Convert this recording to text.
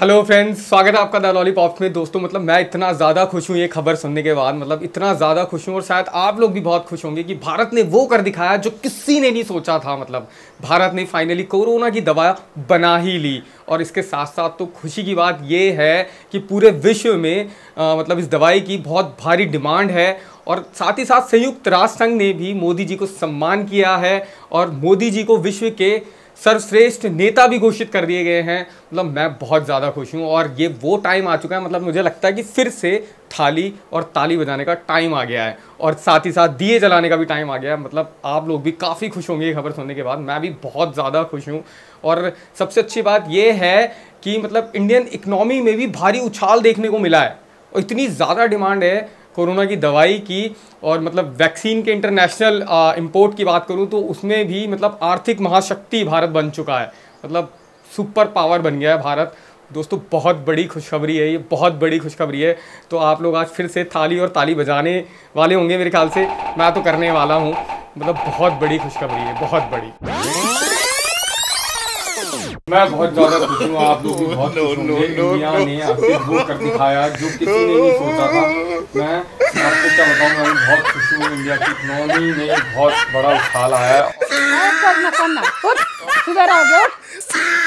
Hello friends, स्वागत है आपका द लॉलीपॉप्स में। दोस्तों मतलब मैं इतना ज़्यादा खुश हूँ ये खबर सुनने के बाद, मतलब इतना ज़्यादा खुश हूँ और शायद आप लोग भी बहुत खुश होंगे कि भारत ने वो कर दिखाया जो किसी ने नहीं सोचा था। मतलब भारत ने फाइनली कोरोना की दवा बना ही ली। और इसके साथ साथ तो खुशी की बात ये है कि पूरे विश्व में मतलब इस दवाई की बहुत भारी डिमांड है। और साथ ही साथ संयुक्त राष्ट्र संघ ने भी मोदी जी को सम्मान किया है और मोदी जी को विश्व के सर्वश्रेष्ठ नेता भी घोषित कर दिए गए हैं। मतलब मैं बहुत ज़्यादा खुश हूँ और ये वो टाइम आ चुका है, मतलब मुझे लगता है कि फिर से थाली और ताली बजाने का टाइम आ गया है और साथ ही साथ दिए जलाने का भी टाइम आ गया है। मतलब आप लोग भी काफ़ी खुश होंगे ये खबर सुनने के बाद, मैं भी बहुत ज़्यादा खुश हूँ। और सबसे अच्छी बात ये है कि मतलब इंडियन इकनॉमी में भी भारी उछाल देखने को मिला है और इतनी ज़्यादा डिमांड है कोरोना की दवाई की। और मतलब वैक्सीन के इंटरनेशनल इंपोर्ट की बात करूं तो उसमें भी मतलब आर्थिक महाशक्ति भारत बन चुका है, मतलब सुपर पावर बन गया है भारत। दोस्तों बहुत बड़ी खुशखबरी है ये, बहुत बड़ी खुशखबरी है। तो आप लोग आज फिर से थाली और ताली बजाने वाले होंगे मेरे ख्याल से, मैं तो करने वाला हूँ। मतलब बहुत बड़ी खुशखबरी है, बहुत बड़ी। मैं बहुत ज़्यादा खुश हूँ, आप लोग भी बहुत खुश होंगे। इंडिया ने आखिर वो कर दिखाया जो किसी ने नहीं सोचा था। मैं आपको क्या बताऊँ, मैं बहुत खुश हूँ। इंडिया की इकोनॉमी में बहुत बड़ा उछाल आया है। करना सुधर आओगे।